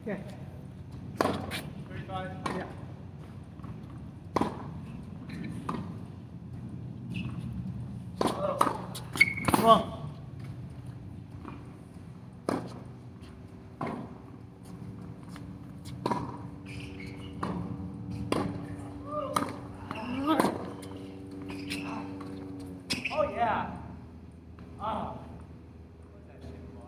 Okay. 35? Yeah. Come on. Oh yeah. Oh. What's that shit for?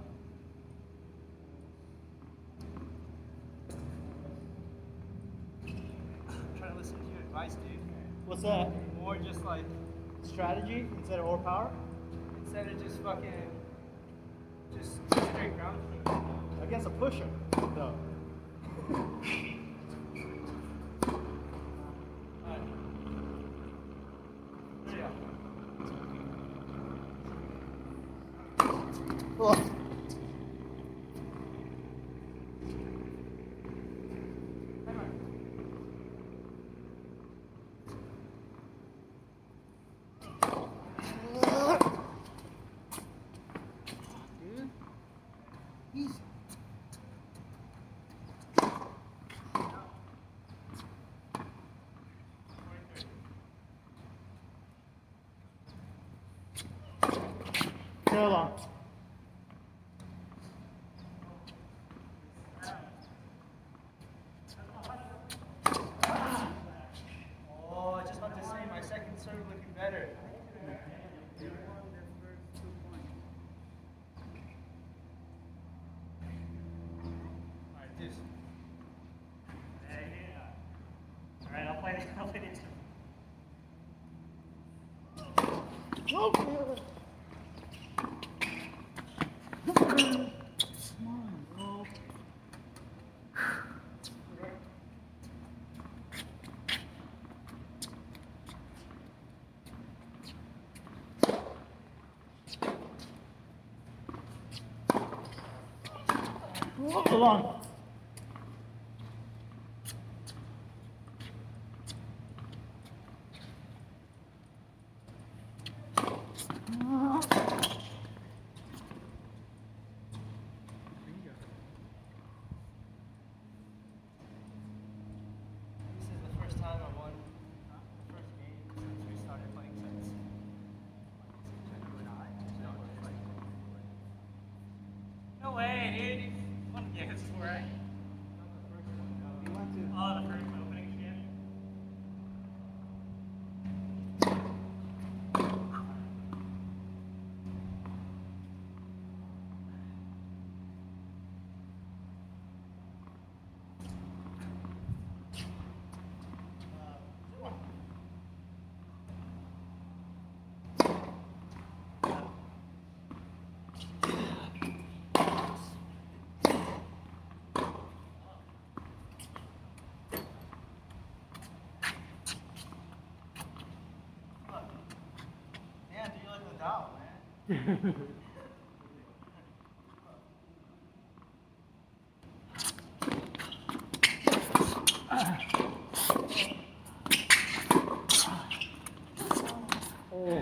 I'm trying to listen to your advice, dude. What's that? More just like, Strategy instead of overpower? instead of just fucking, just straight ground. Against a pusher, though. Alright. Yeah. Oh. Dude. Easy. Go along. Oh, I just about to say, my second serve looking better. Alright, just. Alright, I'll play it. Oh. Come on, bro. Hold on. This is the first time I won the first game since we started playing since. No way, dude. You won games before, right? You went to. Oh, the first opening game. Man, do you like Nadal, man? Oh.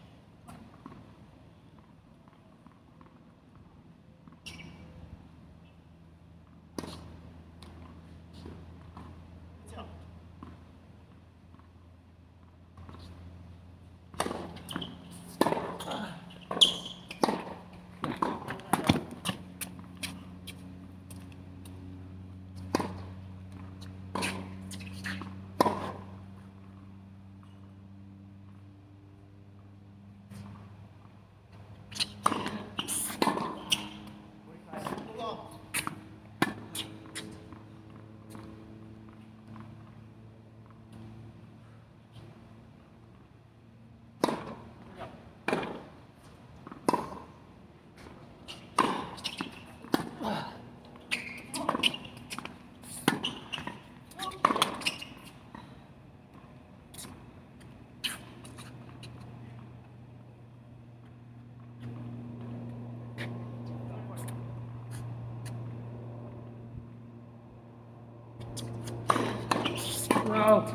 No.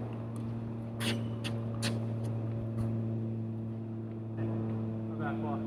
My back block.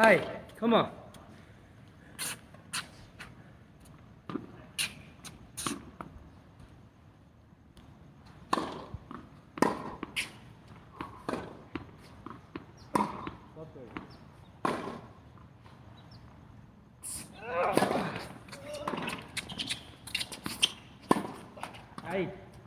Hey, come on. Stop there. Hey.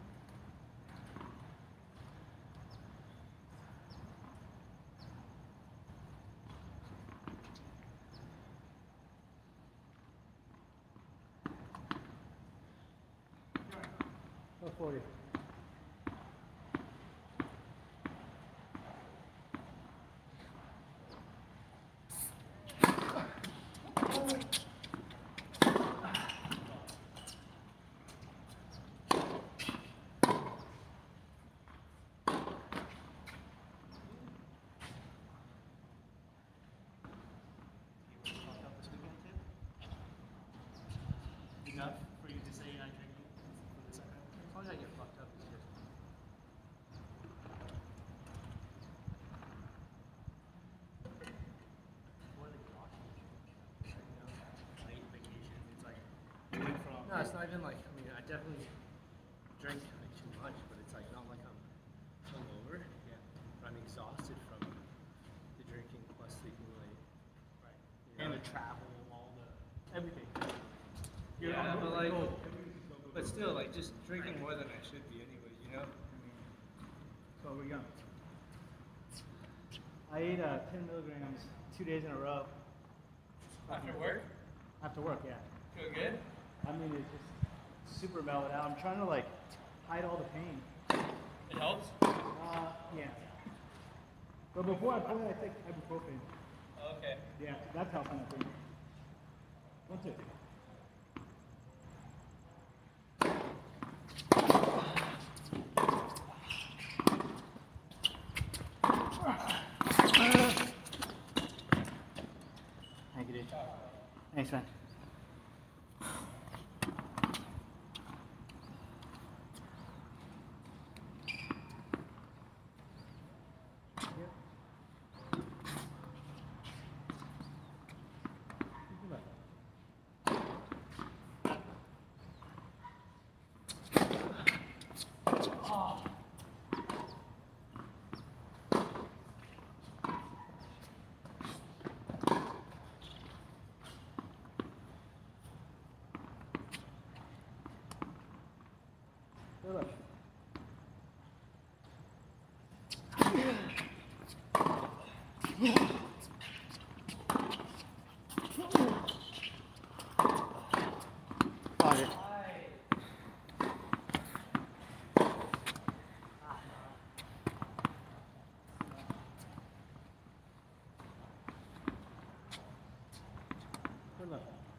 Go 40. Enough for you to say you're not drinking for the second? As long as I get fucked up, it's good. More than late vacation, it's like no, it's not even like I mean I definitely drink like too much, but it's like not like I'm hungover. Yeah. But I'm exhausted from the drinking plus sleeping late. Right. And the travel, all the everything. Yeah, but like, but still, like, just drinking more than I should be anyway, you know? So we're going. I ate 10 milligrams 2 days in a row. After work? After work, yeah. Feel good? I mean, it's just super mellowed out. I'm trying to like hide all the pain. It helps? Yeah. But before I play, I take ibuprofen. Okay. Yeah, that's helping, I think. 1, 2. Thank you, dude. Thanks, man. Good luck. Got it. Good luck.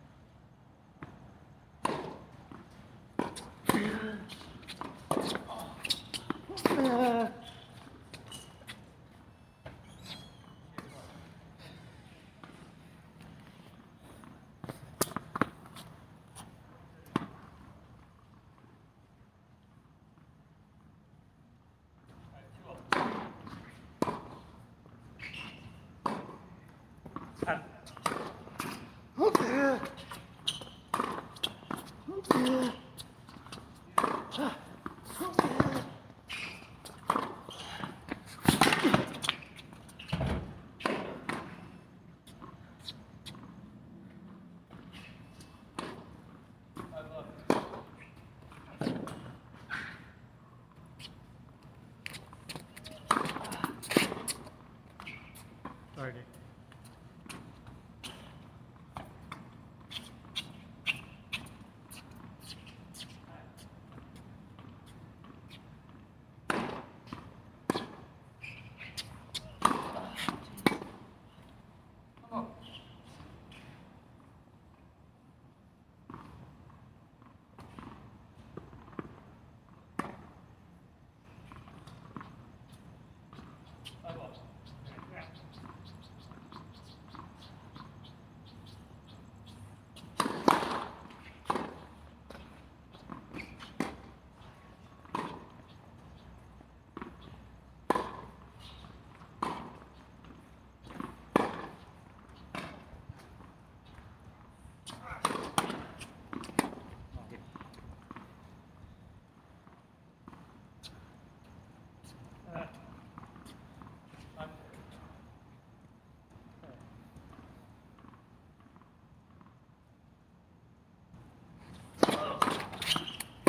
Sorry, dude.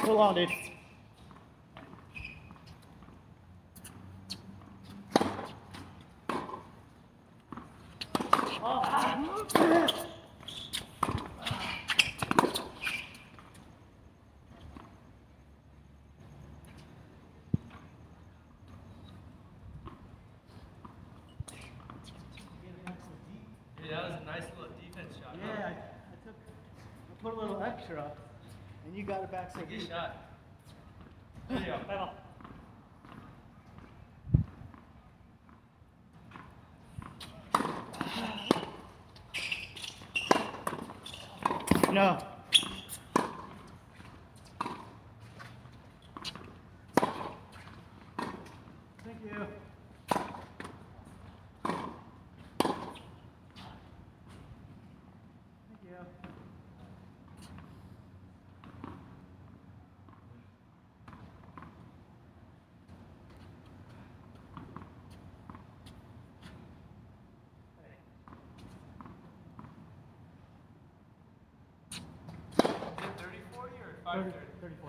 for long, dude. Yeah, that was a nice little defense shot. Yeah, I put a little extra, and you got it back so Good deep. shot. There you go. Pedal. No. Thank you. Thank you. Is it 30-40 or 5-30? 34.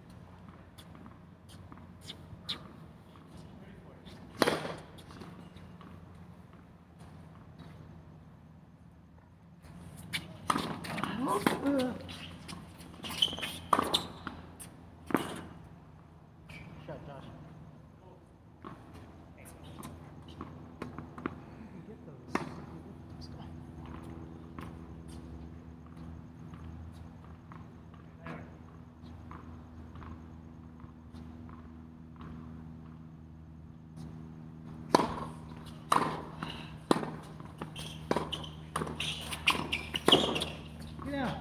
Shot, Josh. Get those. Get down.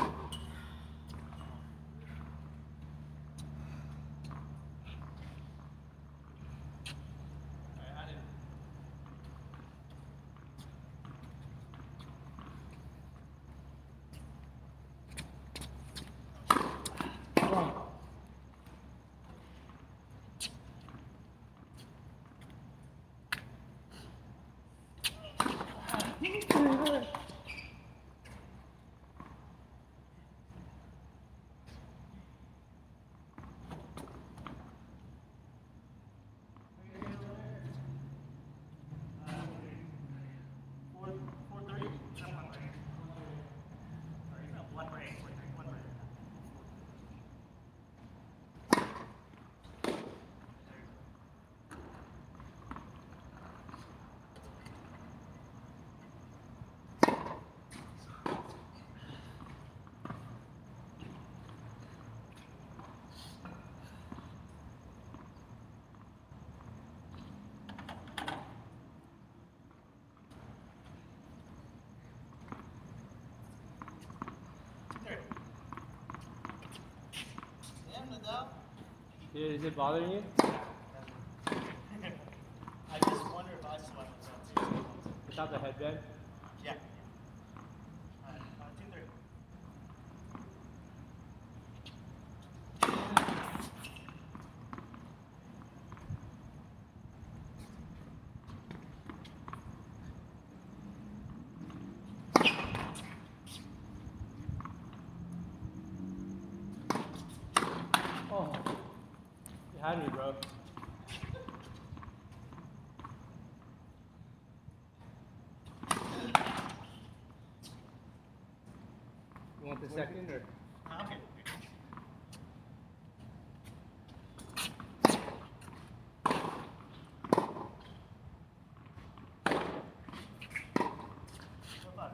Come on. Yeah, is it bothering you? I just wonder if I swept this out too. Without the headband? Yeah. All right, 2, 3. Oh, you had me, bro. You want the second or? Okay. What about it?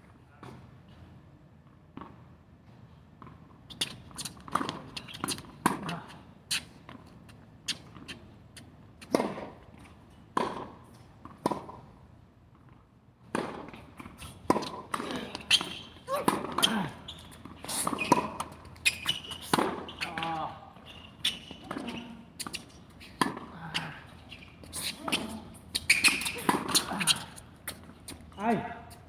Aye.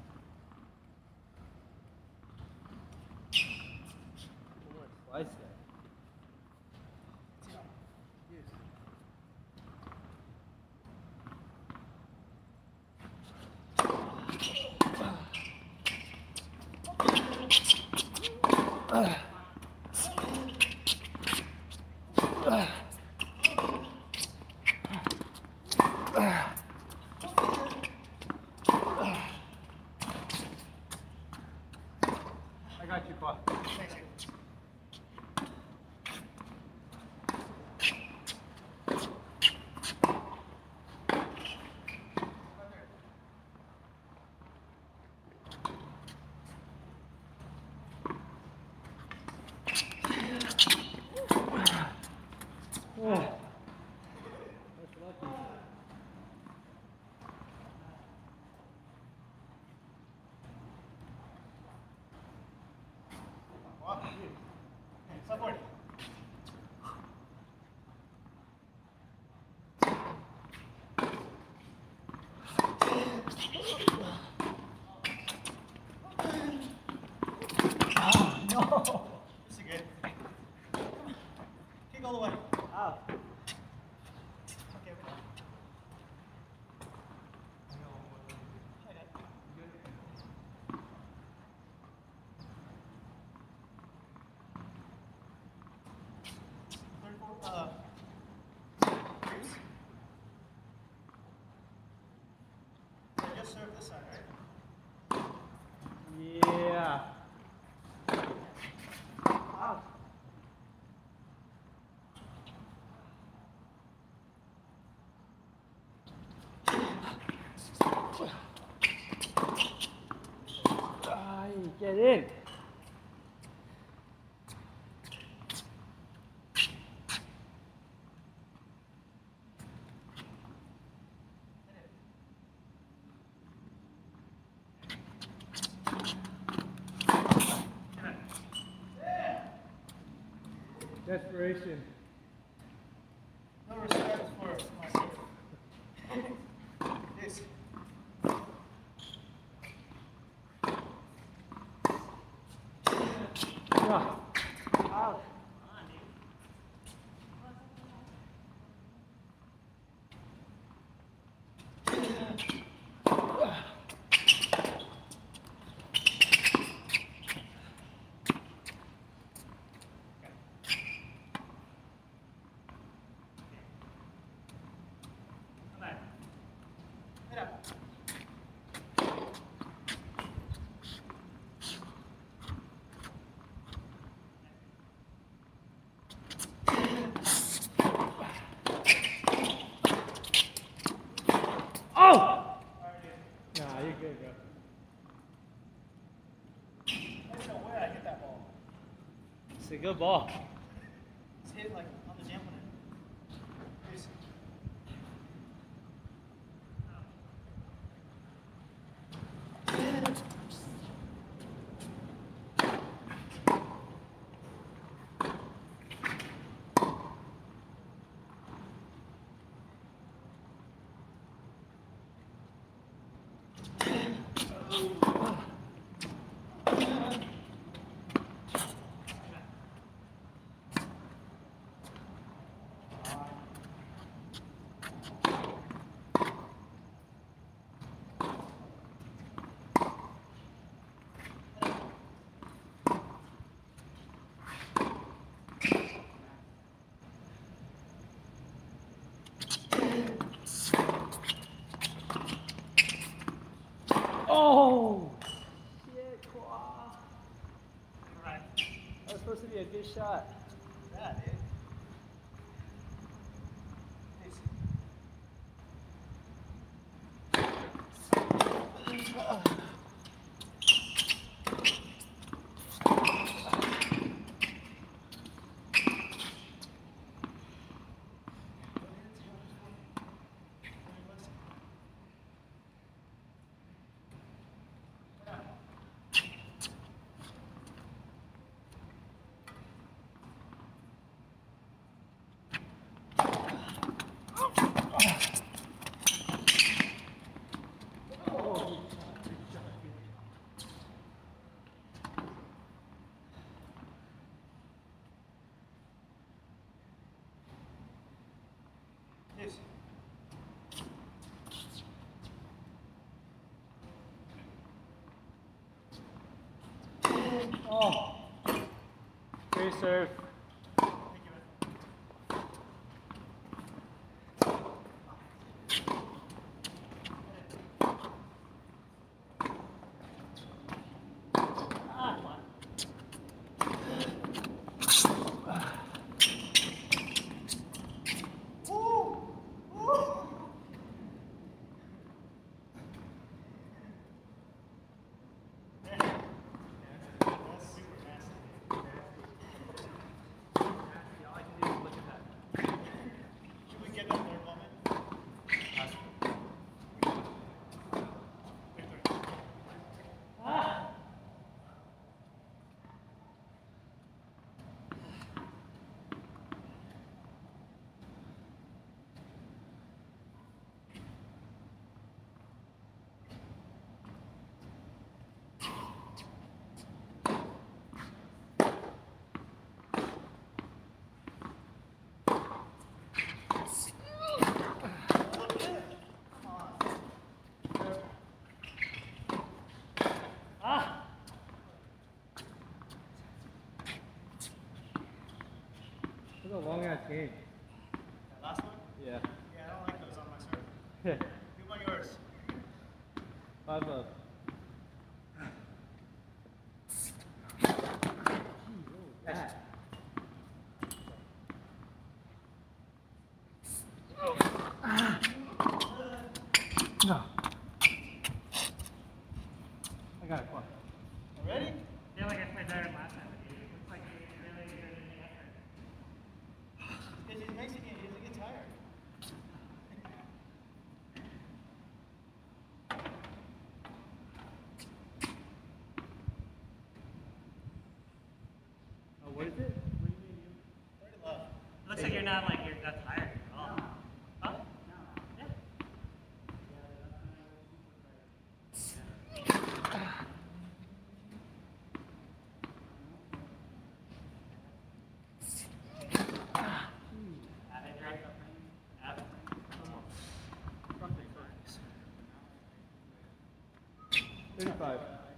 Slice that. Qua. Thanks, dude. Support. Oh, no. This is good. Kick all the way. Ow. Okay, we're done. I got it. Third, fourth, Greece. I just served this side, right? Yeah. Ow. Get in. Desperation. No respect for myself. This. Ah. Ow. Hit up. Oh! Nah, you're good, bro. I don't know where I hit that ball. It's a good ball. Just hit it like on the jump on it. This. Oh! Shit, Qua. Right. That was supposed to be a good shot. Yeah, dude. This. This. Oh! Great serve. Thank you, man. Ah, come on. game. That last one? Yeah. Yeah, I don't like those on my serve. Yeah. Do one yours. 5-love. That. No. I got it. Come on. Ready? I feel like I played better last time with you. It looks like you're really good in the effort. It makes you get tired. Oh, what is it? What do you mean? Pretty low. It looks like you're not that tired at all. Huh? Yeah. Something. 35.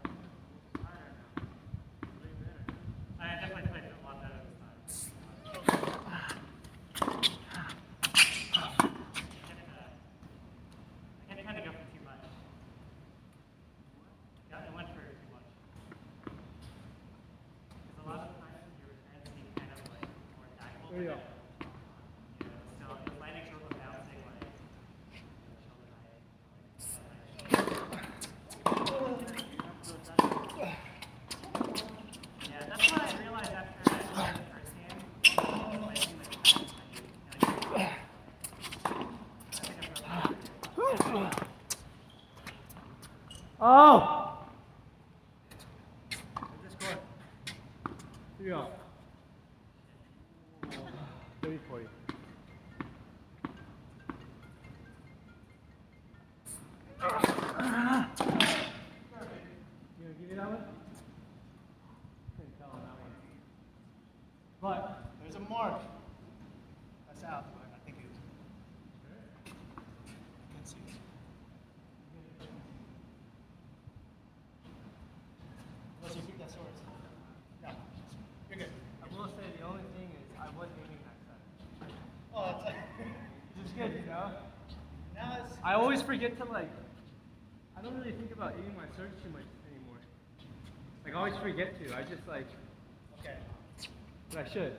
I definitely played a lot better this time. I kind of go for too much. Yeah, I went for too much. Because a lot of the times your returns seem kind of like more tactful. There you go. You know, still the landing shoulder bouncing like shoulder yeah, that's what I realized after I played the first game. Like, in the class, I think I'm really good. Oh! What's the score? 3-all. 30-40. You gonna give me that one? Couldn't tell on that one. But There's a mark. That's out, but I think it's. I can see it. Unless you keep that sword. No. You're good. I will say the only thing is I was aiming that side. Oh, that's like. Which is good, you know? Now it's. I always forget to like, I don't really think about aiming my serves too much anymore. Like I always forget to. I just like, Okay. but I should.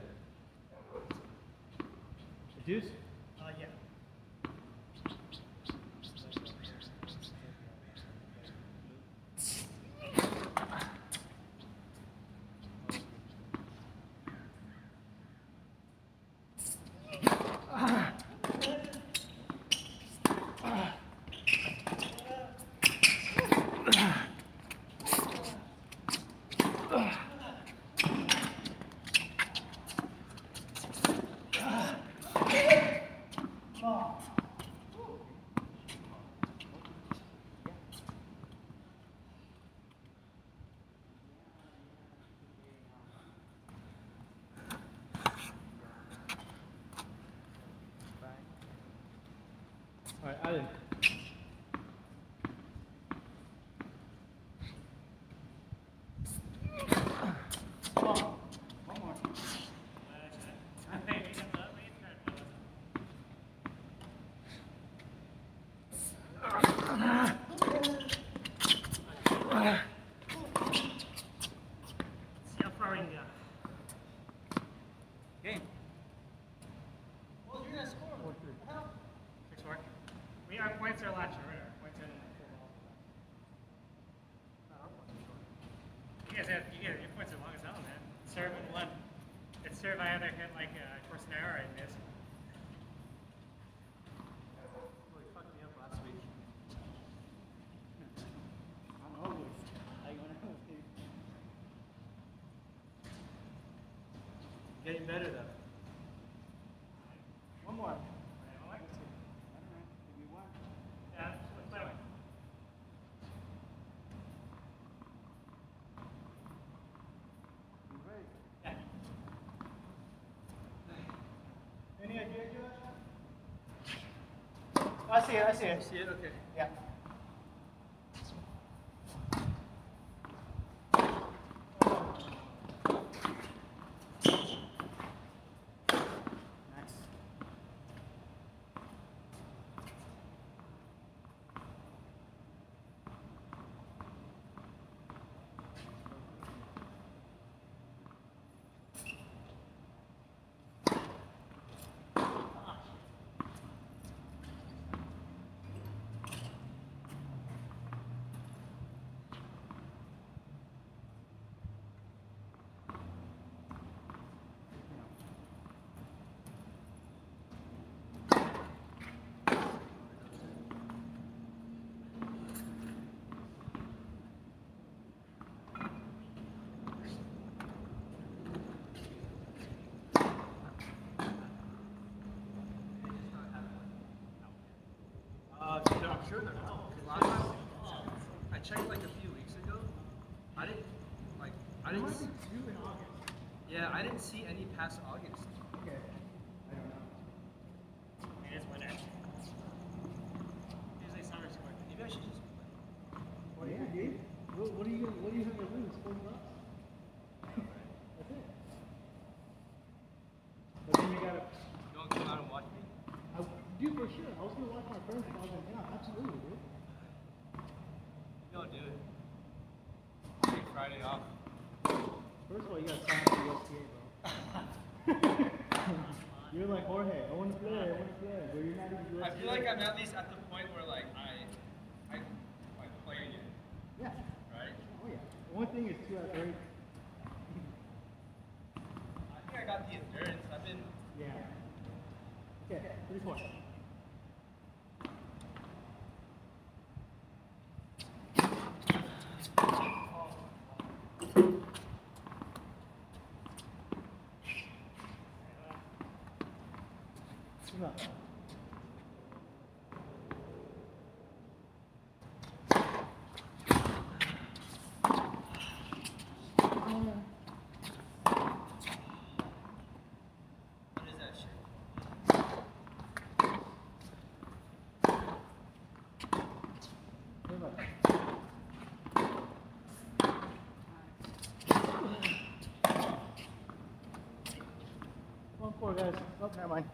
The deuce? Yeah. All right, Alan. One more. See how far we can go. Game. Well, you're gonna score. 4-3. 6-4. Our points are a lot shorter. Our points are like 4 balls. You guys your points are long as hell, man. Serve and one. It's serve I either hit like Corsnero or I miss. Really fucked me up last week. I'm always. I gonna Getting better though. One more. Yeah, let's play one. Yeah. Any idea, Josh? I see it. I see it. See it? Okay. Yeah. Nice. I'm sure they're not. Because last time I checked like a few weeks ago, I didn't see. Yeah, I didn't see any past August. Okay. I don't know. It is winter. Usually summer's quick. Maybe I should just. Well, yeah, dude. What are you have to lose? $40 bucks. That's it. But then you gotta. You want to come out and watch me? Dude, for sure. I was gonna watch my friends, but I was like, yeah, absolutely, dude. You don't do it. Take Friday off. First of all, you gotta sign up for the USTA, bro. You're like Jorge. I want to play. But you're not even USTA. I feel like I'm at least at the point where like I play again. Yeah. Right? Oh yeah. One thing is too athletic. I think I got the endurance. I've been. Yeah. Okay. 3-4. Come on. What is that shit? Come on. Come on, 4 guys. Oh, never mind.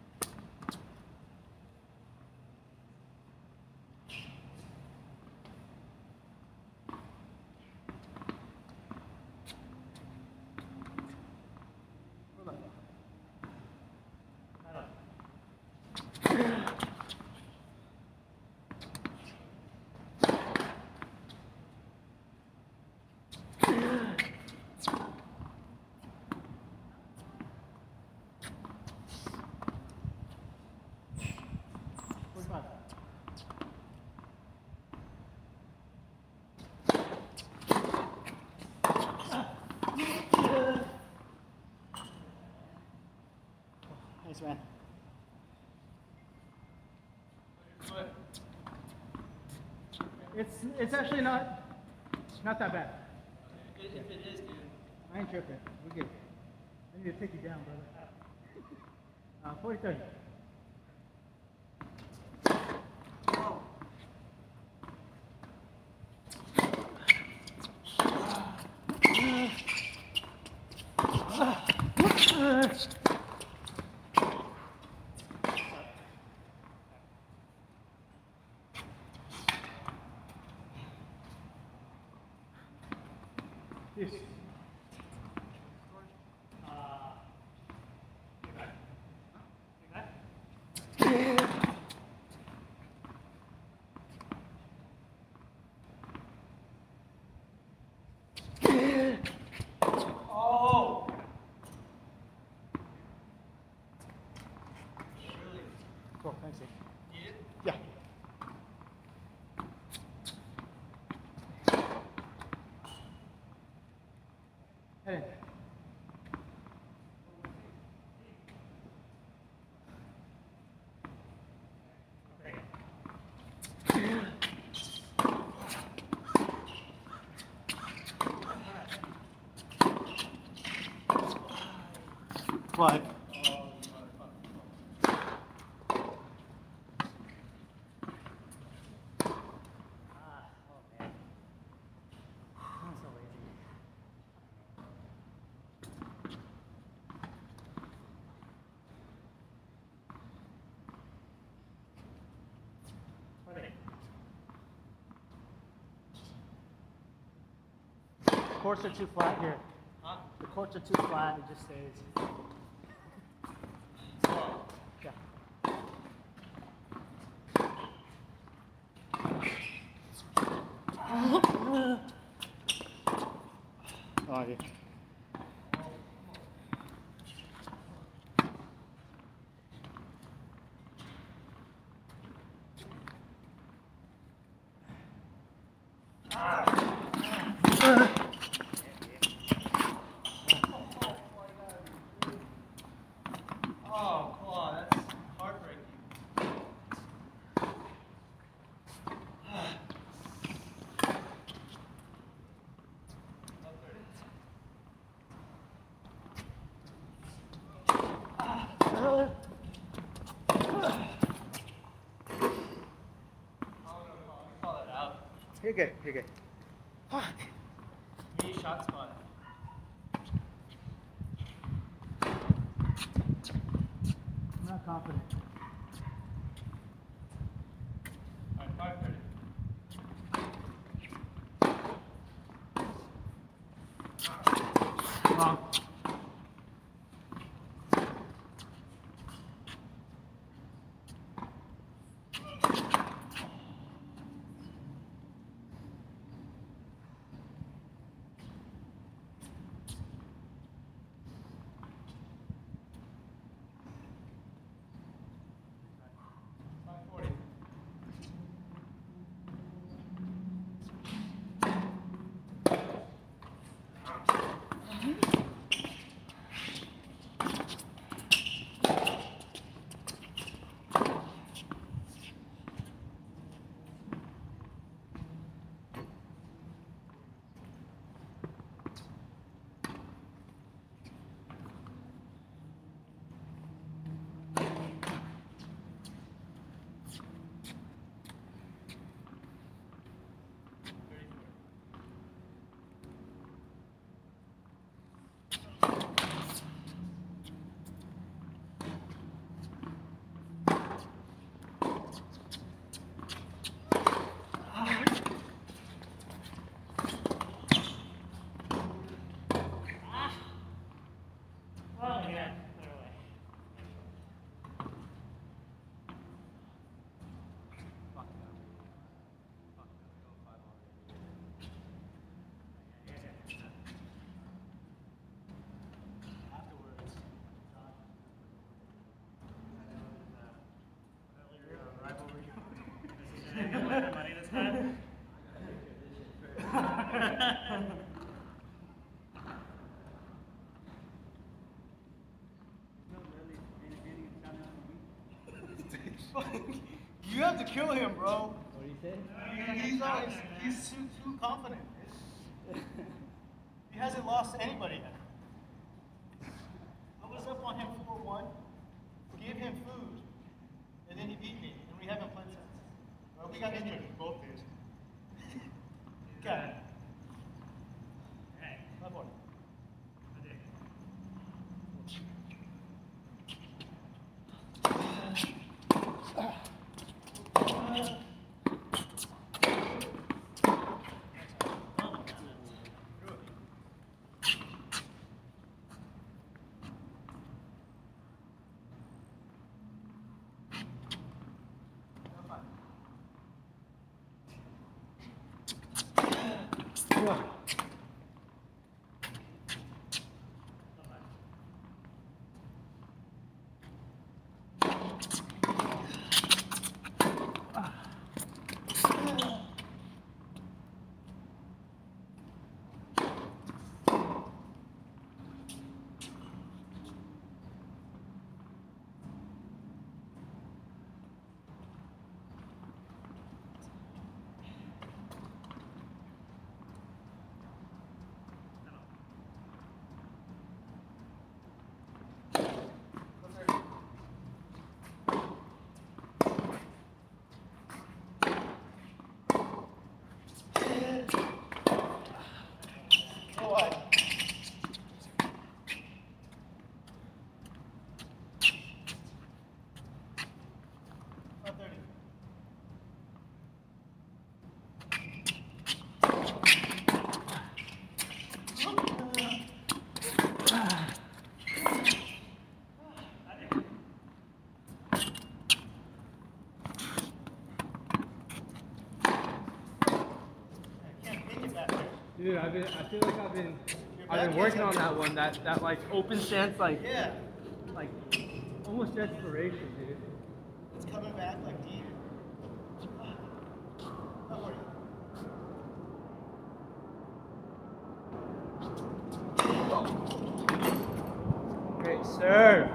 Nice, man. It's actually not that bad. If it is, dude. I ain't tripping. We're good. I need to take you down, brother. 40-30. Yes. Oh! Cool, thanks. You did? Yeah. Head in. What? Courts are too flat here. Huh? The courts are too flat, it just stays. Yeah. Oh, yeah. Oh, Claw, that's heartbreaking. You're good. You're good. Fuck. Give me a shot spot. I'm not confident. All right, 5:30. Wrong. You have to kill him, bro. What do you say? He's too confident. He hasn't lost to anybody yet. I was up on him 4-1, gave him food, and then he beat me, and we haven't played since. Well, we got injured both days. Got it. Hey, my boy. Dude, I feel like I've been working on that one, that like open stance, like almost desperation, dude. It's coming back like deep. Don't worry. Great serve.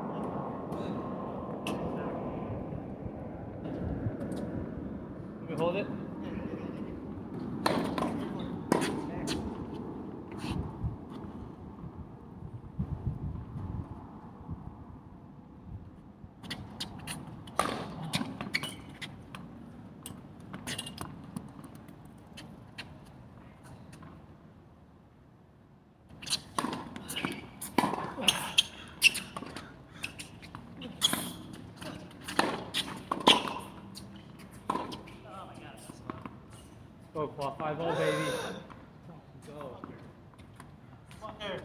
Can we hold it? Go, Claw. 5-0, baby. Go. Come on there.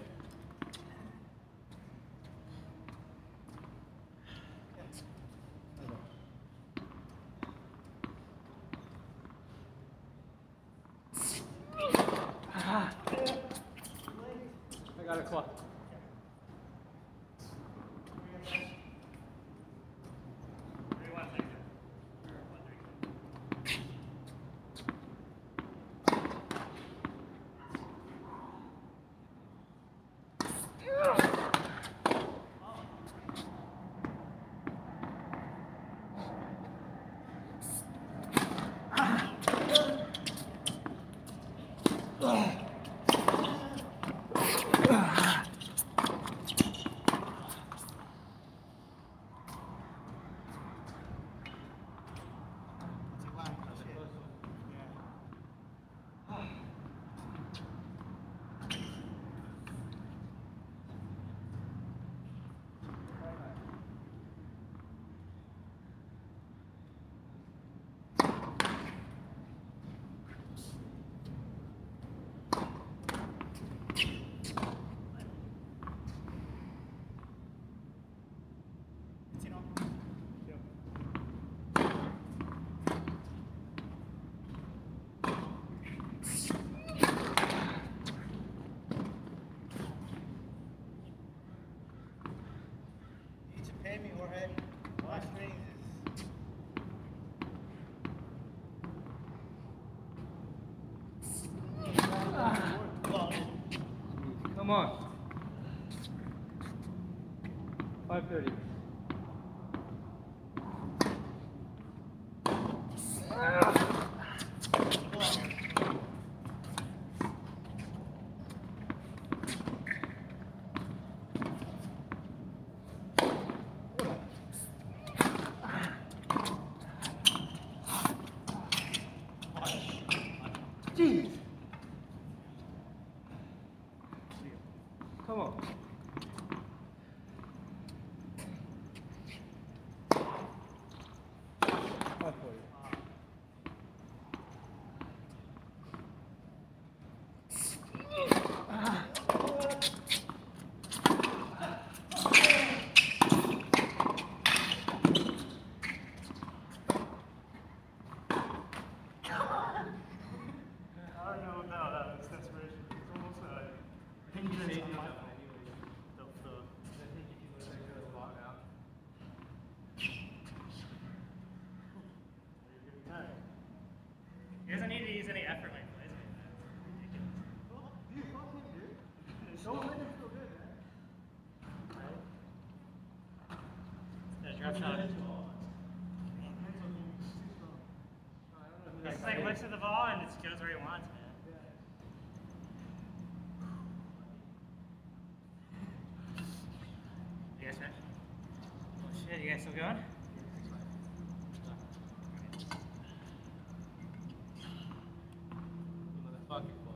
I got it, Claw. Pay me, Jorge. My strings is... Come on. 5:30. Jeez. Come on. He doesn't need to use any effort like this. That's drop shot. He just like looks at the ball and just goes where he wants, man. You guys finished? Oh shit, you guys still going? Motherfucking ball.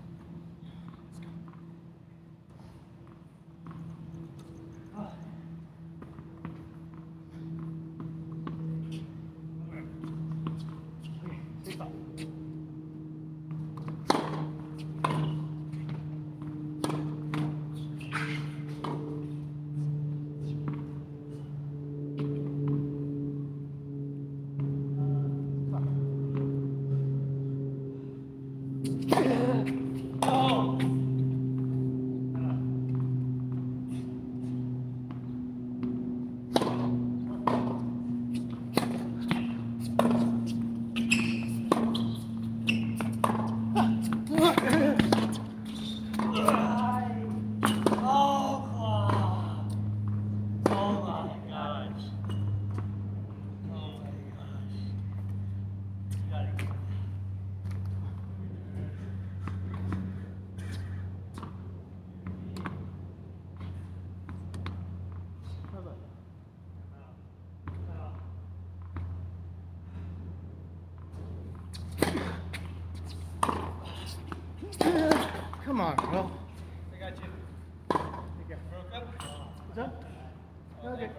Come on, bro. I got you. Okay. Broke up? What's up? Okay.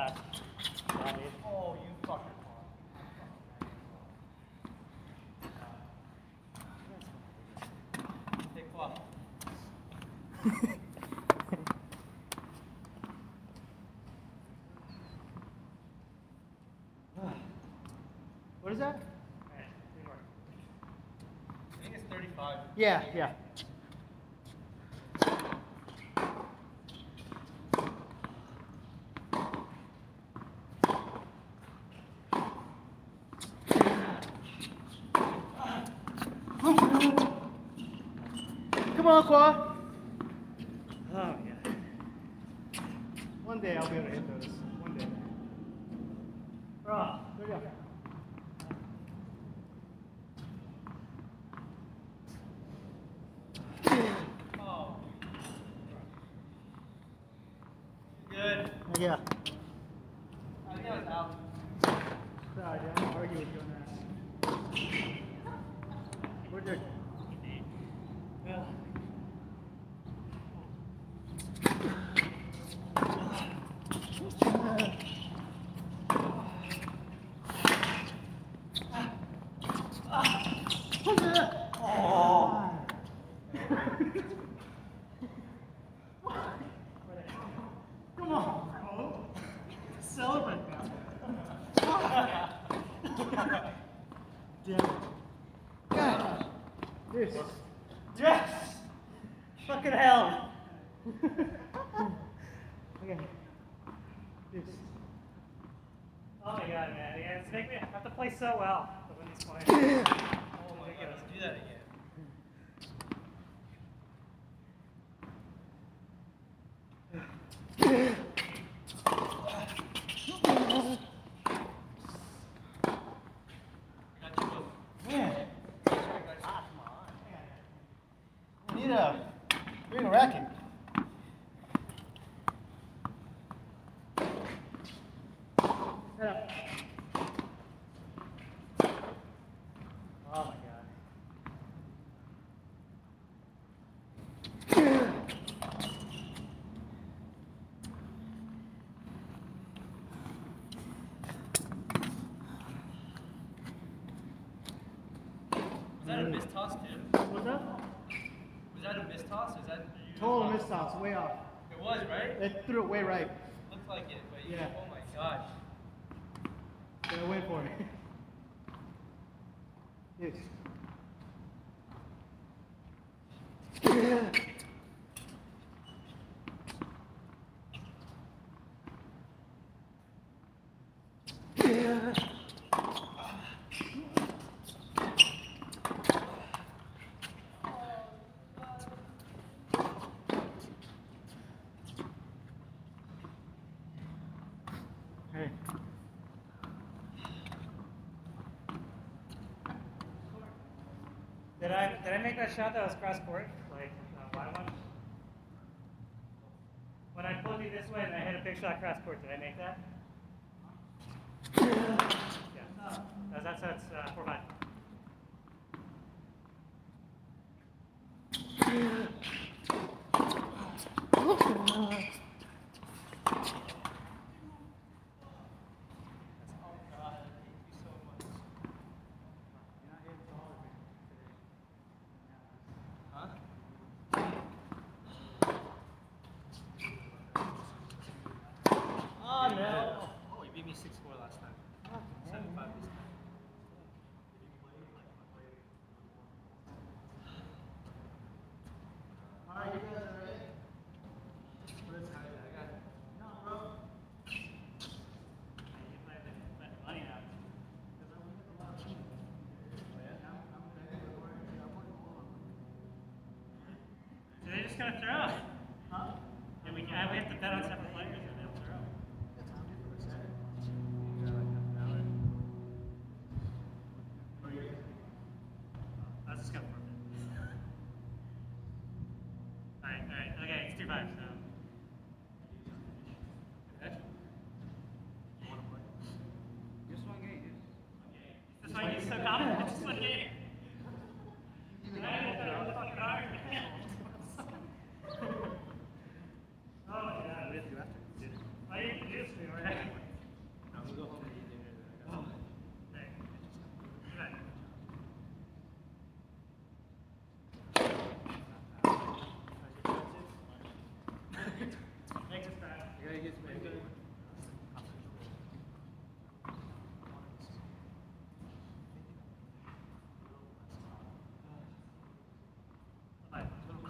god. Yeah, dude. Oh, you fucker. Take off. What is that? Alright, 3 more. I think it's 35. Yeah, yeah. Come on, Qua. Oh my god. One day I'll be able to hit those. One day. Bro, there you go. Oh. Good. Yeah. I think I was out. Sorry, I don't argue with you on that. We're good. Come on, bro. Celebrate now. Damn it. God. This. Yes! Fucking hell! Okay. This. Oh my god, man. Yeah, it's making me have to play so well to win these points. Oh my god, let's do that again. Got you both. Man. We need a racket. Head up. Oh my god. Was that a missed toss, too? What's up? Was that a missed toss? Is that Total miss toss, way off. It was, right? It threw it way right. Looks like it, but you, Yeah. oh my gosh. Gonna win for me. Yes. Hey. Did I make that shot that was cross court? Like, wide one? When I pulled you this way and I hit a big shot cross court, did I make that? Yeah. That's 4-5. Oh god, I hate you so much. Huh? Oh no. Oh, you beat me 6-4 last time. 7-5 this time. Alright, you guys are ready? Money now. So they're just gonna throw. Huh? And we have to bet on separate players and they'll throw. I was just gonna forfeit. Alright, okay, it's 2-5, so. That's why you're so confident. It's just one game. Oh my god. All you have to do is I'm gonna go home and eat dinner. Then I got some. Hey. Good. Thanks, Brad. I gotta get to my bed. Bye.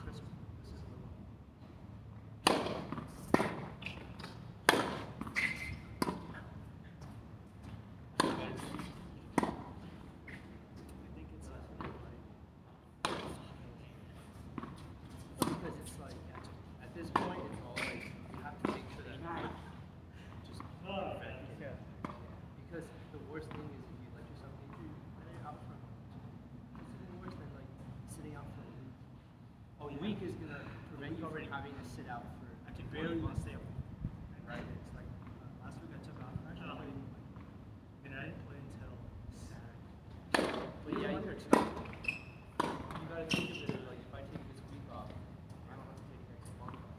Because it's like, at this point, it's all like, you have to make sure that just perfect. Because the worst thing is if you let yourself injure and you're out for, it's even worse than like sitting out for a week. A week is gonna prevent you from having to sit out for I can really barely long. stay up. Right. It's like last week I took off. Actually, I mean, I didn't play until Saturday. But yeah, you gotta think of it as like, if I take this week off, I don't have to take next month off.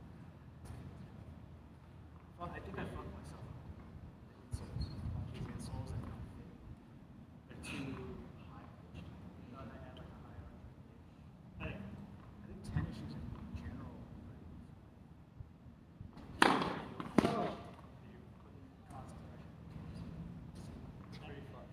Fuck, I think I fucked myself. Insoles. These insoles, I don't fit. They're too high pitched. You know, I had like a higher. I think tennis shoes in general. Pretty fucked.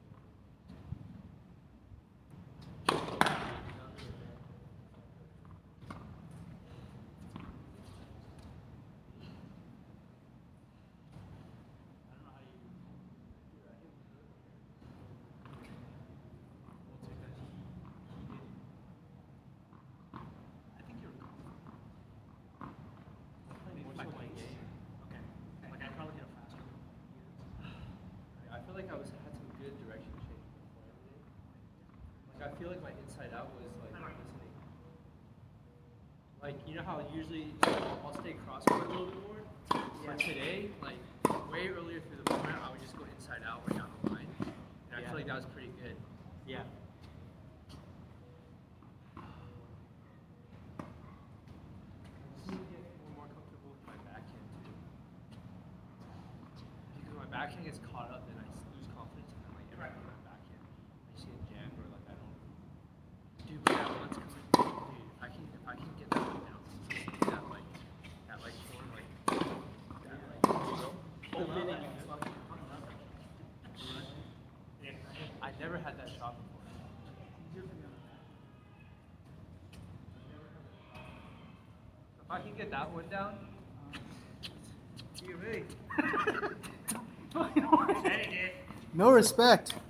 I feel like I had some good direction change before everything. Like I feel like my inside out was like listening. Like you know how usually I'll stay crosswise a little bit more. For today, like way earlier through the movement, I would just go inside out right down the line, and I feel like that was pretty good. Yeah. I just need to get more comfortable with my backhand too. Because my backhand gets caught up, then I lose confidence, and then like every time my backhand, I just get jammed or like I don't. Dude, but that one's coming. Dude, if I can get that one down, that like form like that like open and you fucking. I never had that shot before. If I can get that one down, You ready? Hey, dude. No respect.